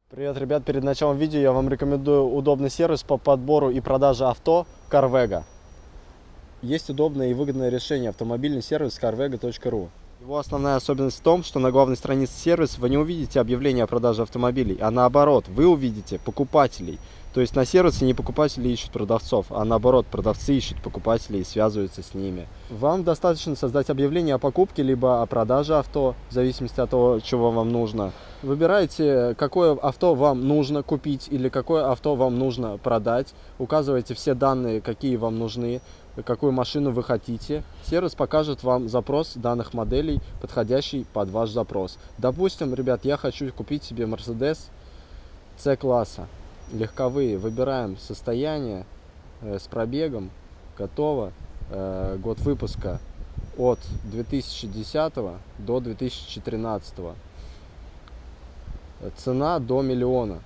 Привет, ребят! Перед началом видео я вам рекомендую удобный сервис по подбору и продаже авто Carvega. Есть удобное и выгодное решение — автомобильный сервис carvega.ru. Его основная особенность в том, что на главной странице сервиса вы не увидите объявления о продаже автомобилей, а наоборот, вы увидите покупателей. То есть на сервисе не покупатели ищут продавцов, а наоборот, продавцы ищут покупателей и связываются с ними. Вам достаточно создать объявление о покупке либо о продаже авто, в зависимости от того, чего вам нужно. Выбираете, какое авто вам нужно купить или какое авто вам нужно продать. Указываете все данные, какие вам нужны, какую машину вы хотите. Сервис покажет вам запрос данных моделей, подходящий под ваш запрос. Допустим, ребят, я хочу купить себе Mercedes C-класса. Легковые. Выбираем состояние с пробегом. Готово. Год выпуска от 2010 до 2013. Цена до 1 миллиона.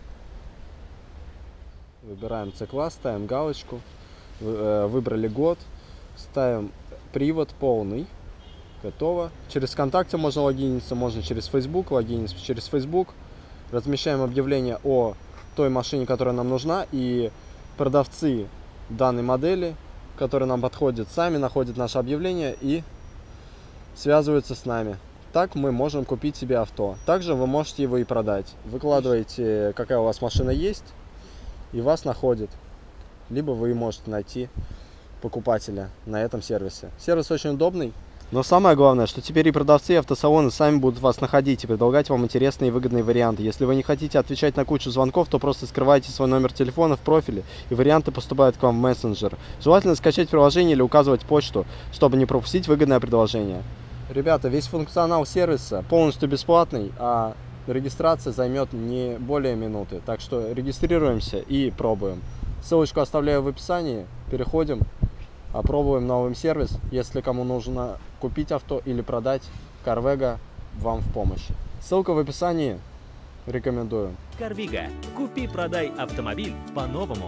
Выбираем C-класс, ставим галочку. Выбрали год, ставим привод полный. Готово. Через ВКонтакте можно логиниться, можно через Facebook логиниться. Через Facebook размещаем объявление о той машине, которая нам нужна, и продавцы данной модели, которые нам подходят, сами находят наше объявление и связываются с нами. Так мы можем купить себе авто. Также вы можете его и продать. Выкладываете, какая у вас машина есть, и вас находят. Либо вы можете найти покупателя на этом сервисе. Сервис очень удобный. Но самое главное, что теперь и продавцы, и автосалоны сами будут вас находить и предлагать вам интересные и выгодные варианты. Если вы не хотите отвечать на кучу звонков, то просто скрывайте свой номер телефона в профиле, и варианты поступают к вам в мессенджер. Желательно скачать приложение или указывать почту, чтобы не пропустить выгодное предложение. Ребята, весь функционал сервиса полностью бесплатный, а регистрация займет не более минуты. Так что регистрируемся и пробуем. Ссылочку оставляю в описании. Переходим, опробуем новый сервис. Если кому нужно купить авто или продать, Carvega вам в помощь. Ссылка в описании. Рекомендую. Carvega. Купи-продай автомобиль по-новому.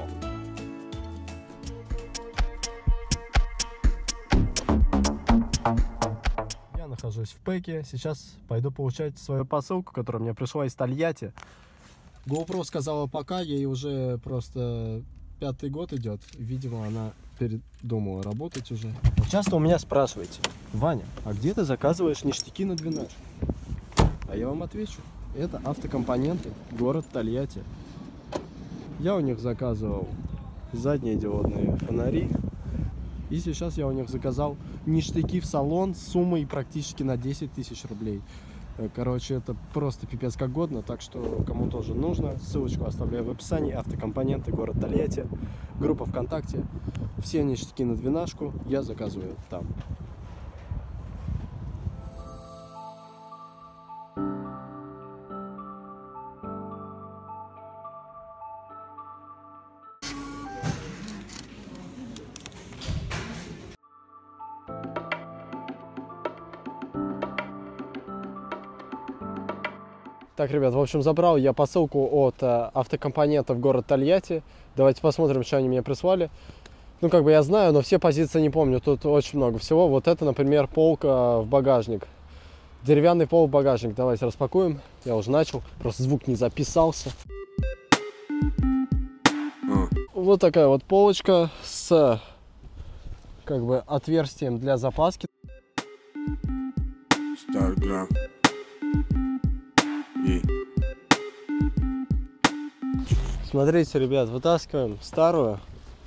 Я нахожусь в Пэке. Сейчас пойду получать свою посылку, которая мне пришла из Тольятти. GoPro сказала пока, ей уже просто 5-й год идет. Видимо, она передумала работать уже. Часто у меня спрашиваете: Ваня, а где ты заказываешь ништяки на двенашку? А я вам отвечу: это автокомпоненты, город Тольятти. Я у них заказывал задние диодные фонари. И сейчас я у них заказал ништяки в салон с суммой практически на 10 тысяч рублей. Короче, это просто пипец как годно, так что кому тоже нужно, ссылочку оставляю в описании. Автокомпоненты, город Тольятти, группа ВКонтакте. Все ништяки на двенашку я заказываю там. Так, ребят, в общем, забрал я посылку от автокомпонентов город Тольятти. Давайте посмотрим, что они мне прислали. Ну, как бы я знаю, но все позиции не помню. Тут очень много всего. Вот это, например, полка в багажник. Деревянный пол в багажник. Давайте распакуем. Я уже начал. Просто звук не записался. Вот такая вот полочка с как бы отверстием для запаски. Смотрите, ребят, вытаскиваем старую.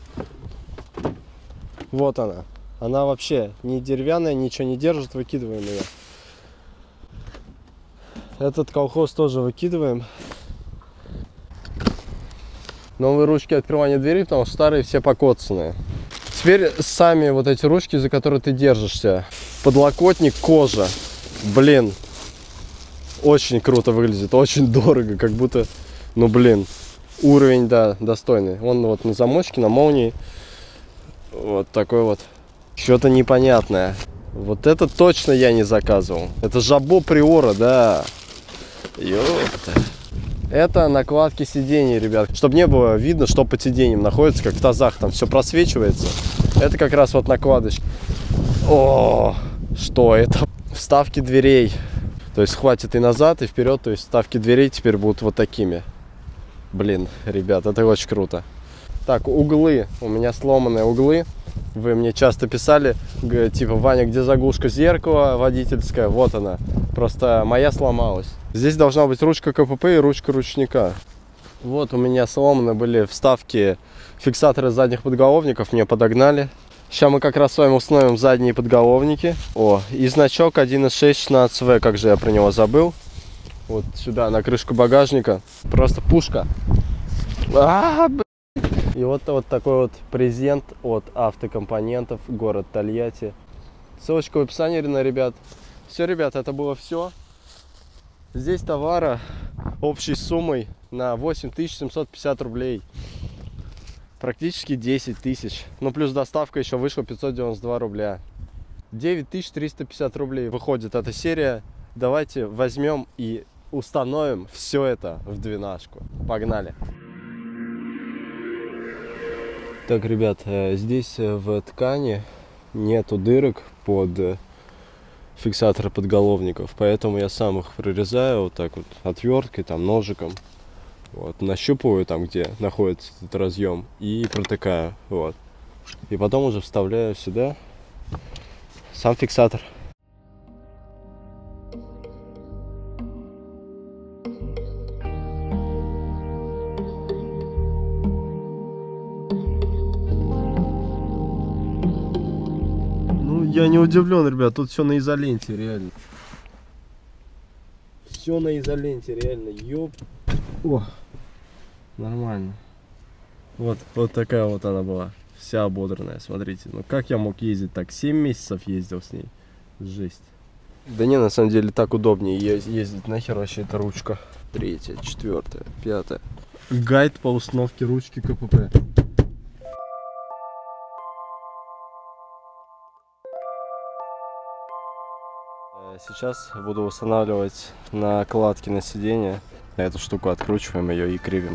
Вот она. Она вообще не деревянная, ничего не держит, выкидываем ее. Этот колхоз тоже выкидываем. Новые ручки открывания двери, потому что старые все покоцанные. Теперь сами вот эти ручки, за которые ты держишься. Подлокотник кожа. Блин. Очень круто выглядит, очень дорого, как будто, ну блин, уровень, да, достойный. Он вот на замочке, на молнии, вот такой вот, что-то непонятное. Вот это точно я не заказывал. Это Жабо Приора, да. Ёпта. Это накладки сидений, ребят, чтобы не было видно, что под сиденьем находится, как в тазах, там все просвечивается. Это как раз вот накладочка. О, что это? Вставки дверей. То есть хватит и назад, и вперед. То есть вставки дверей теперь будут вот такими. Блин, ребят, это очень круто. Так, углы. У меня сломанные углы. Вы мне часто писали, типа, Ваня, где заглушка зеркала водительская? Вот она. Просто моя сломалась. Здесь должна быть ручка КПП и ручка ручника. Вот у меня сломаны были вставки, фиксаторы задних подголовников. Мне подогнали. Сейчас мы как раз с вами установим задние подголовники. О, и значок 1.6/16В, как же я про него забыл. Вот сюда, на крышку багажника. Просто пушка. И вот такой вот презент от Автокомпонентов, город Тольятти. Ссылочка в описании, ребят. Все, ребят, это было все. Здесь товара общей суммой на 8750 рублей. Практически 10 тысяч. Ну, плюс доставка еще вышла 592 рубля. 9350 рублей выходит эта серия. Давайте возьмем и установим все это в двенашку. Погнали! Так, ребят, здесь в ткани нету дырок под фиксаторы подголовников, поэтому я сам их прорезаю вот так вот отверткой, там, ножиком. Вот, нащупываю там, где находится этот разъем, и протыкаю. Вот. И потом уже вставляю сюда сам фиксатор. Я не удивлен, ребят, тут все на изоленте, реально. Все на изоленте, реально, ёп. О, нормально. Вот такая вот она была, вся ободранная, смотрите. Ну как я мог ездить так? 7 месяцев ездил с ней. Жесть. Да не, на самом деле так удобнее ездить. Нахер вообще эта ручка. 3-я, 4-я, 5-я. Гайд по установке ручки КПП. Сейчас буду устанавливать накладки на сиденье. Эту штуку откручиваем ее и кривим.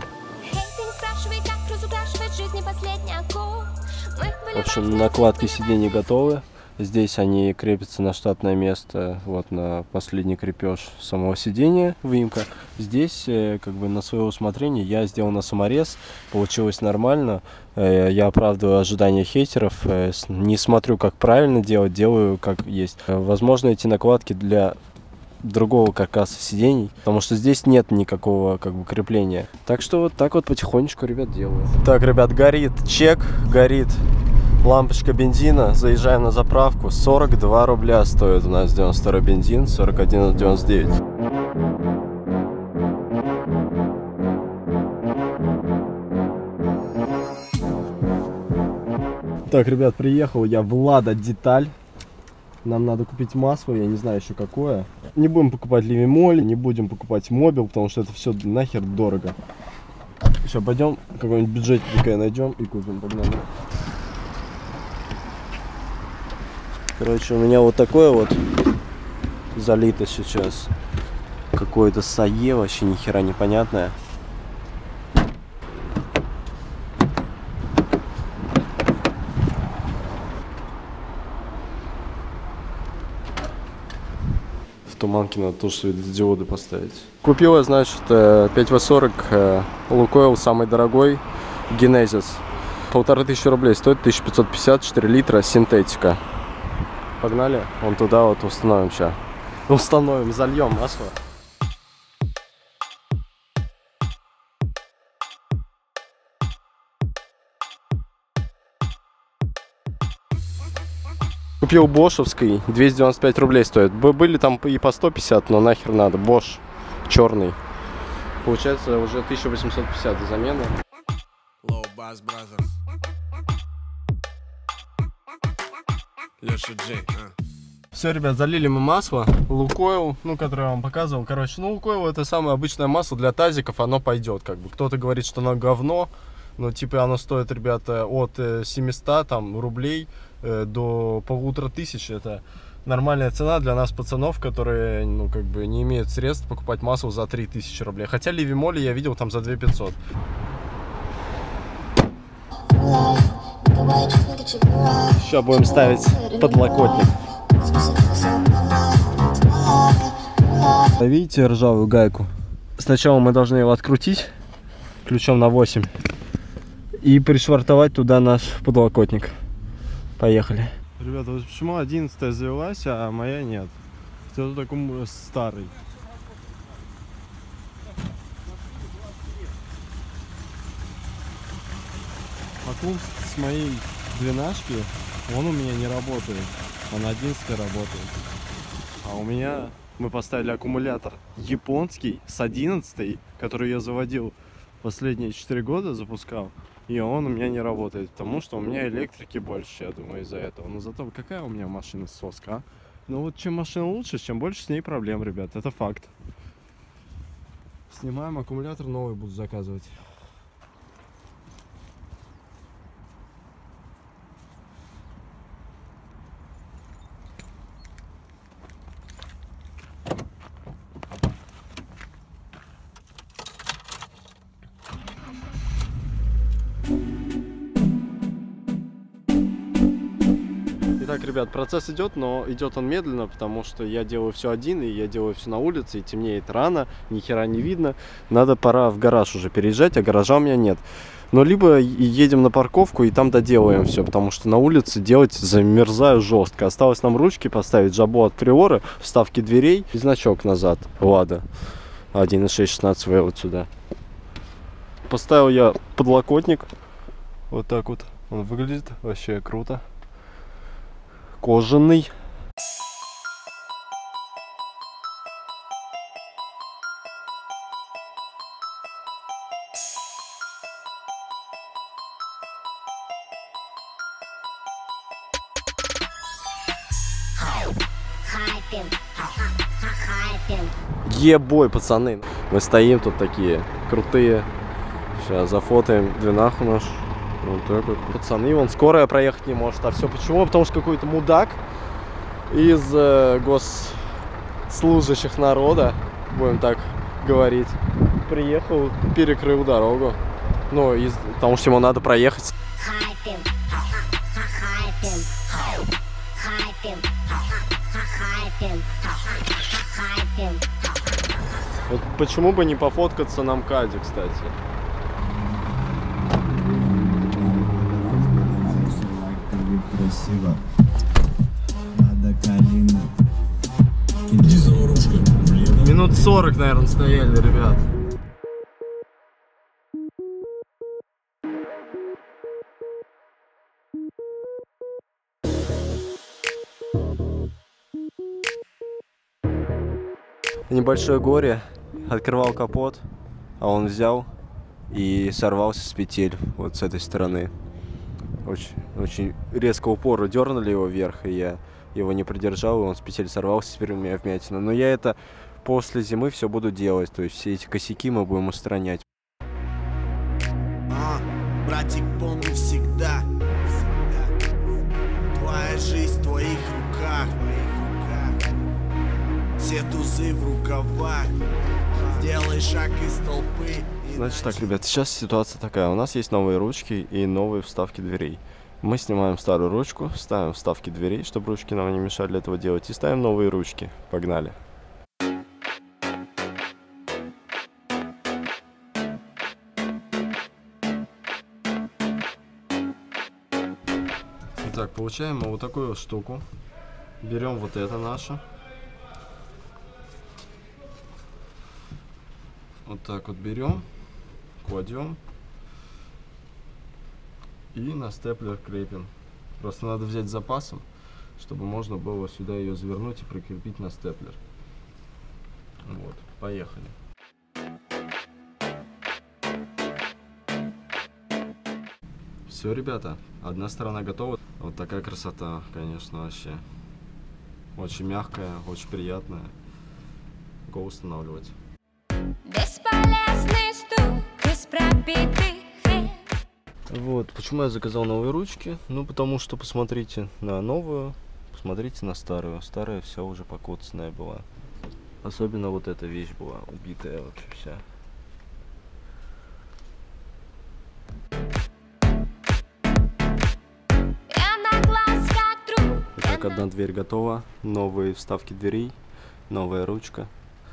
В общем, накладки сидений готовы. Здесь они крепятся на штатное место, вот на последний крепеж самого сидения, выемка. Здесь, как бы на свое усмотрение, я сделал на саморез, получилось нормально. Я оправдываю ожидания хейтеров, не смотрю, как правильно делать, делаю как есть. Возможно, эти накладки для другого каркаса сидений, потому что здесь нет никакого как бы крепления. Так что вот так вот потихонечку, ребят, делаю. Так, ребят, горит чек, горит лампочка бензина. Заезжаем на заправку. 42 рубля стоит у нас 92 бензин, 41,99. Так, ребят, приехал я в Лада Деталь. Нам надо купить масло, я не знаю еще какое. Не будем покупать Ливимоль, не будем покупать Мобил, потому что это все нахер дорого. Сейчас пойдем, какой-нибудь бюджетненькое найдем и купим, погнали. Короче, у меня вот такое вот залито сейчас. Какое-то сае, вообще ни хера непонятное. В туманке надо тоже светодиоды поставить. Купила, значит, 5В40 Лукойл, самый дорогой, Genesis. 1500 рублей стоит, 1550, 4 литра, синтетика. Погнали, вон туда вот установим сейчас. Установим, зальем масло. Купил бошевский, 295 рублей стоит. Были там и по 150, но нахер надо. Бош черный. Получается уже 1850 за замены. Все, ребят, залили мы масло. Лукойл, ну, которое я вам показывал. Короче, ну, Лукойл это самое обычное масло для тазиков, оно пойдет, как бы. Кто-то говорит, что оно говно. Но типа оно стоит, ребята, от 700 там, рублей до 1500. Это нормальная цена для нас, пацанов, которые, ну, как бы не имеют средств покупать масло за 3000 рублей. Хотя Ливимоли я видел там за 2500. Сейчас будем ставить подлокотник. Видите ржавую гайку? Сначала мы должны его открутить ключом на 8 и пришвартовать туда наш подлокотник. Поехали. Ребята, вот почему 11-я завелась, а моя нет? Кто-то такой старый. Аккум с моей 12-ки, он у меня не работает. Он 11-й работает. А у меня мы поставили аккумулятор японский с 11-й, который я заводил последние 4 года, запускал. И он у меня не работает, потому что у меня электрики больше, я думаю, из-за этого. Но зато какая у меня машина соска, а? Ну вот чем машина лучше, чем больше с ней проблем, ребят, это факт. Снимаем аккумулятор, новый буду заказывать. Итак, ребят, процесс идет, но идет он медленно, потому что я делаю все один, и я делаю все на улице, и темнеет рано, ни хера не видно. Пора в гараж уже переезжать, а гаража у меня нет. Но либо едем на парковку и там доделаем все, потому что на улице делать замерзаю жестко. Осталось нам ручки поставить, жабо от Приоры, вставки дверей и значок назад. Лада 1.6/16V вот сюда. Поставил я подлокотник. Вот так вот он выглядит, вообще круто. Кожаный. Ебой, пацаны. Мы стоим тут такие крутые. Сейчас зафотаем двенаху наш. Вот так вот. Пацаны, вон скорая проехать не может. А все почему? Потому что какой-то мудак из госслужащих народа, будем так говорить, приехал, перекрыл дорогу. Ну, потому что ему надо проехать. Вот почему бы не пофоткаться на МКАДе, кстати? Красиво. Надо калина. Минут 40, наверное, стояли, ребят. Небольшое горе. Открывал капот, а он взял и сорвался с петель вот с этой стороны. Очень резко упору дернули его вверх, и я его не придержал, и он с петель сорвался, теперь у меня вмятина. Но я это после зимы все буду делать, то есть все эти косяки мы будем устранять. Братик, помни всегда, твоя жизнь в твоих руках, все тузы в рукавах, сделай шаг из толпы. Значит так, ребят, сейчас ситуация такая. У нас есть новые ручки и новые вставки дверей. Мы снимаем старую ручку, ставим вставки дверей, чтобы ручки нам не мешали этого делать, и ставим новые ручки. Погнали. Итак, получаем мы вот такую вот штуку. Берем вот это наше. Вот так вот берем, кладем и на степлер крепим. Просто надо взять с запасом, чтобы можно было сюда ее завернуть и прикрепить на степлер. Вот, поехали. Все, ребята, одна сторона готова. Вот такая красота, конечно, вообще. Очень мягкая, очень приятная. Го устанавливать. Вот, почему я заказал новые ручки? Ну, потому что посмотрите на новую, посмотрите на старую. Старая вся уже покоцанная была. Особенно вот эта вещь была убитая вообще вся. Итак, одна дверь готова, новые вставки дверей, новая ручка.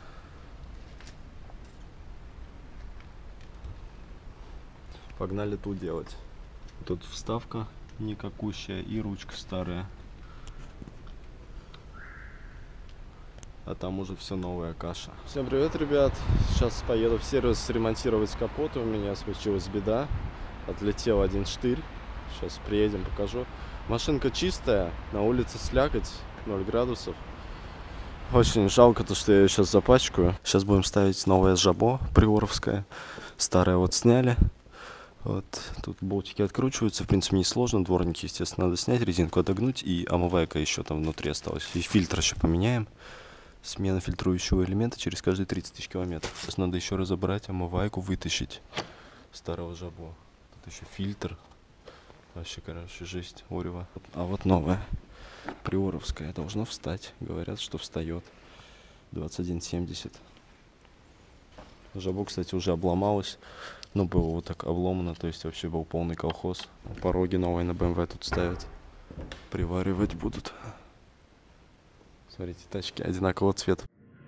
Погнали тут делать. Тут вставка никакущая и ручка старая. А там уже все новая каша. Всем привет, ребят. Сейчас поеду в сервис ремонтировать капот. У меня случилась беда. Отлетел один штырь. Сейчас приедем, покажу. Машинка чистая. На улице слякоть, 0 градусов. Очень жалко то, что я ее сейчас запачкаю. Сейчас будем ставить новое жабо приоровское. Старое вот сняли. Вот тут болтики откручиваются, в принципе несложно, дворники, естественно, надо снять, резинку отогнуть, и омывайка еще там внутри осталась. И фильтр еще поменяем. Смена фильтрующего элемента через каждые 30 тысяч километров. Сейчас надо еще разобрать омывайку, вытащить старого жабо. Тут еще фильтр. Вообще, короче, жесть, орева. А вот новая, приоровская, должно встать. Говорят, что встает. 21,70. Жабо, кстати, уже обломалось. Но было вот так обломано, то есть вообще был полный колхоз. Пороги новые на BMW тут ставят. Приваривать будут. Смотрите, тачки одинакового цвета.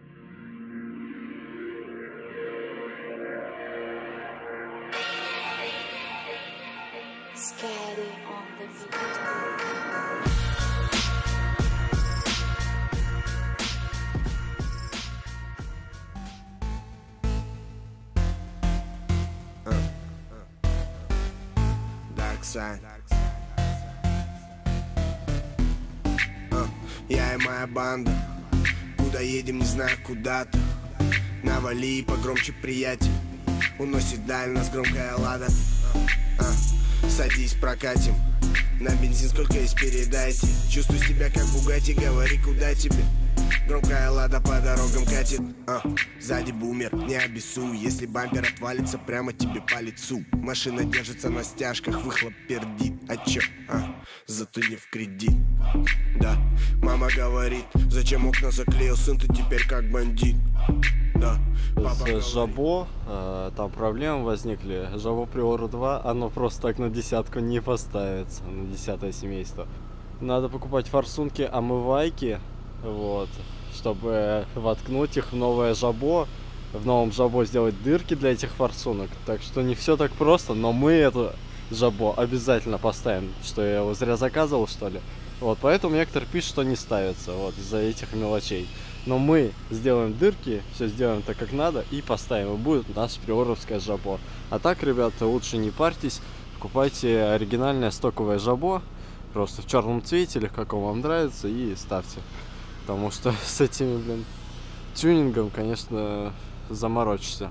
Я и моя банда, куда едем, не знаю, куда-то. Навали и погромче, приятель. Уносит даль нас громкая лада. Садись, прокатим. На бензин сколько есть, передайте. Чувствую себя как Бугатти, говори, куда тебе. Громкая лада по дорогам катит. Сзади бумер, не обессуй. Если бампер отвалится, прямо тебе по лицу. Машина держится на стяжках, выхлоп пердит. А чё? Зато не в кредит. Да, мама говорит, зачем окна заклеил, сын, ты теперь как бандит. Да, папа с жабо там проблемы возникли. Жабо Приора 2, оно просто так на десятку не поставится, на 10-е семейство. Надо покупать форсунки, омывайки, вот, чтобы воткнуть их в новое жабо. В новом жабо сделать дырки для этих форсунок. Так что не все так просто, но мы это жабо обязательно поставим. Что я его зря заказывал, что ли? Вот, поэтому некоторые пишут, что не ставится, вот, из-за этих мелочей. Но мы сделаем дырки, все сделаем так, как надо, и поставим. И будет наше приоровское жабо. А так, ребята, лучше не парьтесь. Покупайте оригинальное стоковое жабо. Просто в черном цвете или в каком вам нравится, и ставьте. Потому что с этими, блин, тюнингом, конечно, заморочишься.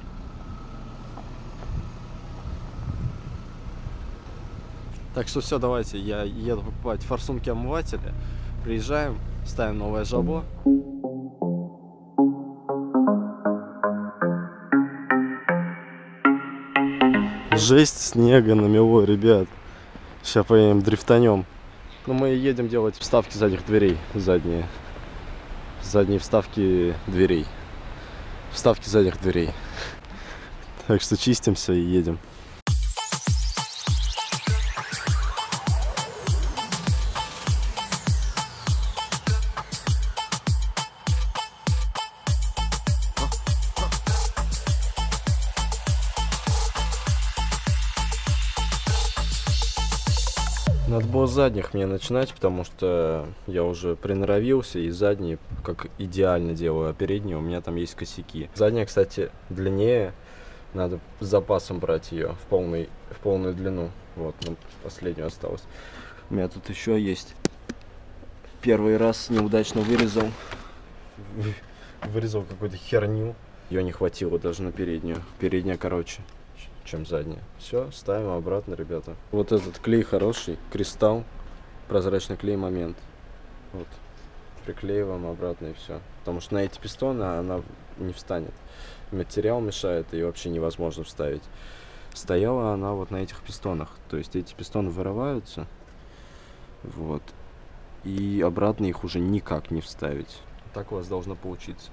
Так что все, давайте, я еду покупать форсунки омывателя. Приезжаем, ставим новое жабо. Жесть, снега намело, ребят. Сейчас поедем дрифтанем. Но мы едем делать вставки задних дверей. Задние вставки дверей. Вставки задних дверей. Так что чистимся и едем. Надо было с задних мне начинать, потому что я уже приноровился, и задние как идеально делаю, а передние у меня там есть косяки. Задняя, кстати, длиннее, надо с запасом брать ее в полную длину. Вот, ну, последнюю осталось. У меня тут еще есть. Первый раз неудачно вырезал какую-то херню. Ее не хватило даже на переднюю. Передняя короче, чем задняя. Все, ставим обратно, ребята. Вот этот клей хороший, кристалл, прозрачный клей Момент. Вот, приклеиваем обратно и все. Потому что на эти пистоны она не встанет. Материал мешает, и вообще невозможно вставить. Стояла она вот на этих пистонах. То есть эти пистоны вырываются. Вот. И обратно их уже никак не вставить. Так у вас должно получиться.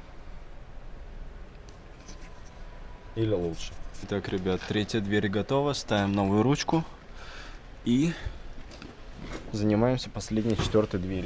Или лучше. Итак, ребят, третья дверь готова. Ставим новую ручку. И занимаемся последней, 4-й дверью.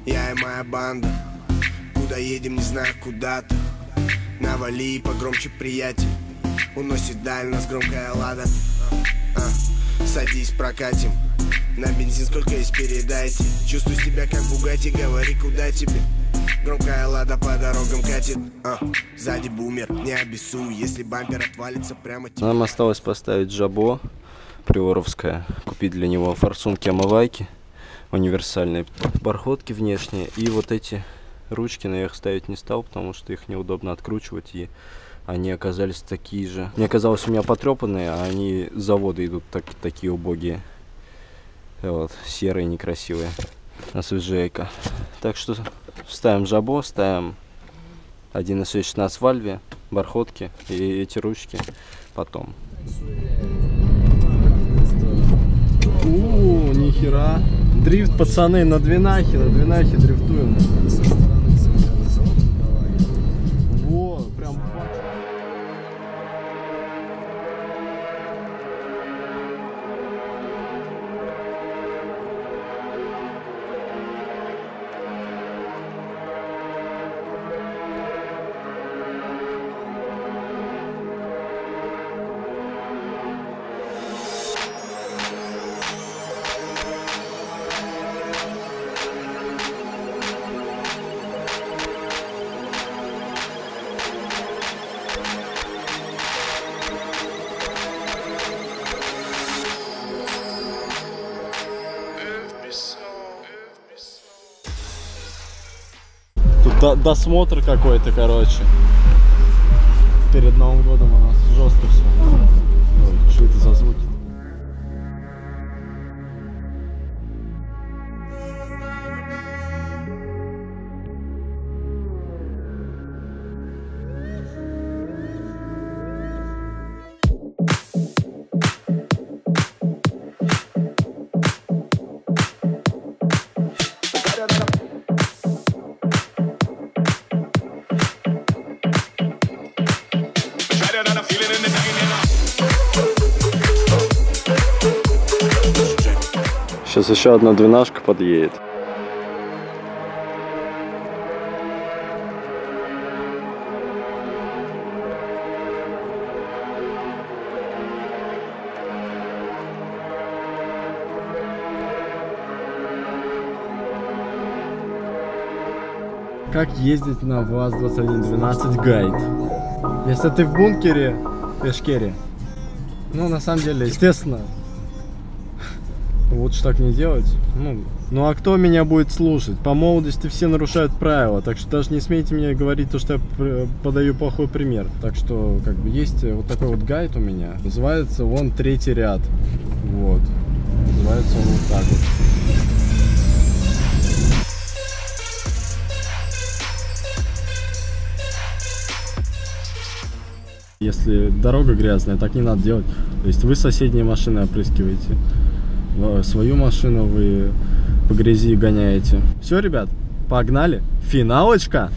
я и моя банда. Куда едем, не знаю, куда-то. Навали погромче, приятель. Уносит даль нас громкая лада. Садись, прокатим. На бензин сколько есть, передайте. Чувствую себя как Бугатти, говори, куда тебе. Громкая лада по дорогам катит. Сзади бумер, не обессуй, если бампер отвалится прямо тебе. Нам осталось поставить жабо приоровское, купить для него форсунки-омывайки универсальные, бархотки внешние, и вот эти ручки, но я их ставить не стал, потому что их неудобно откручивать, и они оказались такие же. Мне казалось, у меня потрепанные, а они с завода идут такие убогие. Вот, серые, некрасивые. Освежейка. Так что ставим жабо, ставим 1.6 на вальве, бархотки и эти ручки потом. Нихера. Дрифт, пацаны, на двинахе дрифтуем. Вот, прям. Тут досмотр какой-то, короче. Перед Новым годом у нас жестко все. Ой, что это за звуки? Сейчас еще одна двенашка подъедет. Как ездить на ВАЗ-2112 гайд? Если ты в бункере, Пешкере, ну на самом деле, естественно, лучше так не делать. Ну а кто меня будет слушать? По молодости все нарушают правила, так что даже не смейте мне говорить то, что я подаю плохой пример. Так что как бы есть вот такой вот гайд у меня. Называется он «Третий ряд». Вот. Называется он вот так вот. Если дорога грязная, так не надо делать. То есть вы соседние машины опрыскиваете, свою машину вы по грязи гоняете. Все, ребят, погнали. Финалочка.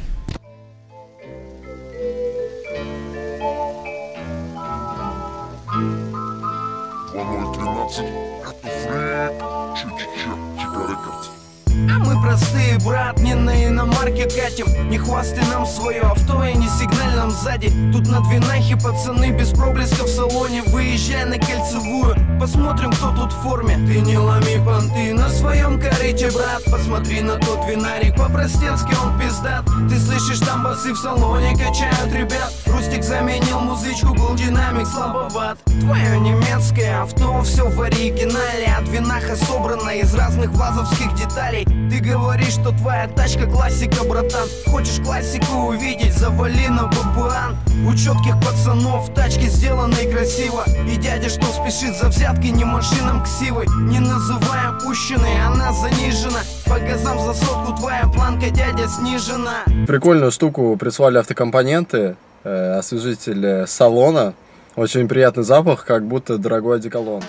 А мы простые, брат, не на иномарке катим. Не хвастай нам свое авто и не сигналь нам сзади. Тут на двенахе пацаны без проблеска в салоне. Выезжай на Кольцевую, посмотрим, кто тут в форме. Ты не ломи понты на своем корыте, брат. Посмотри на тот винарик, по-простецки он пиздат. Ты слышишь, там басы в салоне качают ребят. Рустик заменил музычку, был динамик слабоват. Твое немецкое авто, все в оригинале. А двенаха собрана из разных вазовских деталей. Ты говоришь, что твоя тачка классика, братан. Хочешь классику увидеть, завали на бабуан. У четких пацанов тачки сделаны красиво. И дядя, что спешит за взятки, не машинам ксивой. Не называй опущенной, она занижена. По газам за сотку твоя планка, дядя, снижена. Прикольную штуку прислали автокомпоненты. Освежитель салона. Очень приятный запах, как будто дорогой одеколон.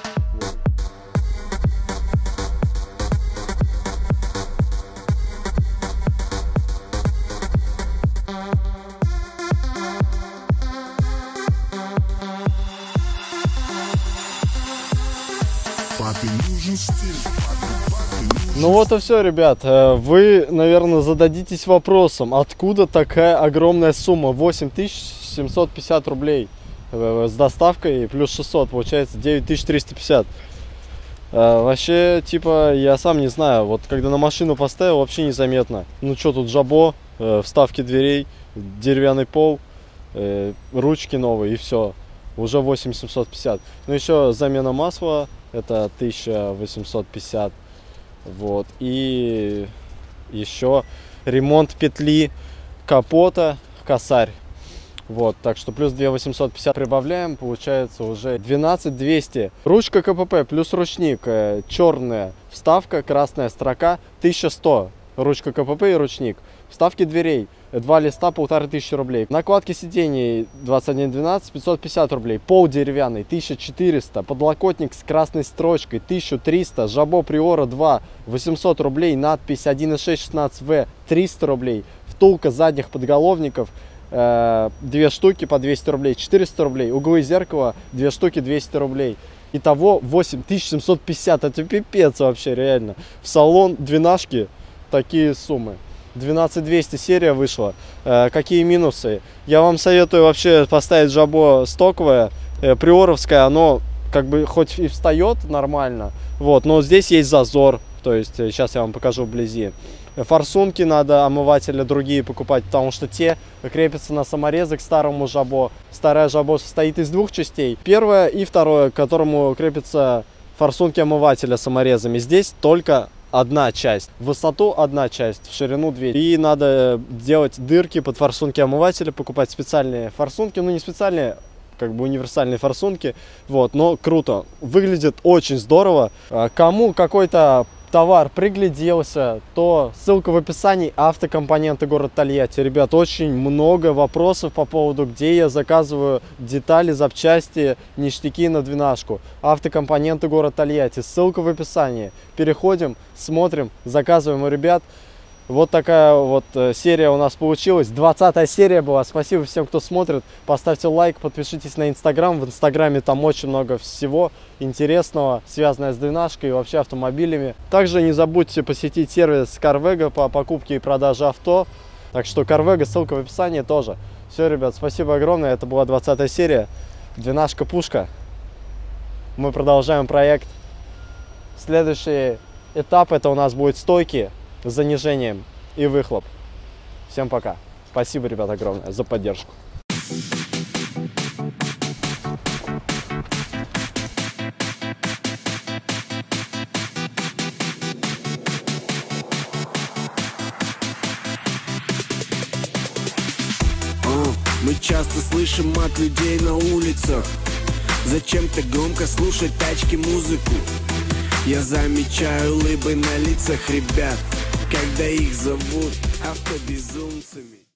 Папе нужен стиль, папе нужен Ну вот и все, ребят. Вы, наверное, зададитесь вопросом, откуда такая огромная сумма? 8750 рублей с доставкой плюс 600, получается 9350. Вообще, типа, я сам не знаю. Вот когда на машину поставил, вообще незаметно. Ну что, тут жабо, вставки дверей, деревянный пол, ручки новые и все. Уже 8750. Ну еще замена масла, это 1850. Вот. И еще ремонт петли капота, косарь. Вот, так что плюс 2850 прибавляем, получается уже 12200. Ручка КПП плюс ручник, черная вставка, красная строка, 1100. Ручка КПП и ручник. Вставки дверей, 2 листа, 1500 рублей. Накладки сидений 2112, 550 рублей. Пол деревянный, 1400. Подлокотник с красной строчкой, 1300. Жабо Приора 2, 800 рублей. Надпись 1.616В, 300 рублей. Втулка задних подголовников, 2 штуки по 200 рублей, 400 рублей. Углы зеркала, 2 штуки, 200 рублей. Итого 8750. Это пипец вообще, реально. В салон двенашки такие суммы. 12200 серия вышла. Какие минусы? Я вам советую вообще поставить жабо стоковое, приоровское. Оно как бы хоть и встает нормально, вот, но здесь есть зазор. То есть сейчас я вам покажу вблизи. Форсунки надо, омыватели другие покупать, потому что те крепятся на саморезы к старому жабо. Старое жабо состоит из 2 частей. Первое и второе, к которому крепятся форсунки омывателя саморезами. Здесь только одна часть. В высоту одна часть, в ширину 2. И надо делать дырки под форсунки омывателя, покупать специальные форсунки. Ну, не специальные, как бы универсальные форсунки. Вот, но круто. Выглядит очень здорово. Кому какой-то товар пригляделся, то ссылка в описании. Автокомпоненты, город Тольятти. Ребят, очень много вопросов по поводу, где я заказываю детали, запчасти, ништяки на двенашку. Автокомпоненты, город Тольятти. Ссылка в описании. Переходим, смотрим, заказываем у ребят. Вот такая вот серия у нас получилась. 20-я серия была. Спасибо всем, кто смотрит. Поставьте лайк, подпишитесь на Инстаграм. В Инстаграме там очень много всего интересного, связанное с двенашкой и вообще автомобилями. Также не забудьте посетить сервис Carvega по покупке и продаже авто. Так что Carvega, ссылка в описании тоже. Все, ребят, спасибо огромное. Это была 20-я серия. Двенашка пушка. Мы продолжаем проект. Следующий этап это у нас будет стойки с занижением и выхлоп. Всем пока. Спасибо, ребят, огромное за поддержку. Мы часто слышим от людей на улицах: зачем-то громко слушать тачки музыку. Я замечаю улыбы на лицах ребят, когда их зовут автобезумцами.